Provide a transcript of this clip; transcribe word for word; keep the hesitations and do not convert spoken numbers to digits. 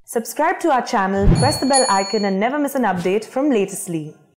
Subscribe to our channel, press the bell icon and never miss an update from Latestly.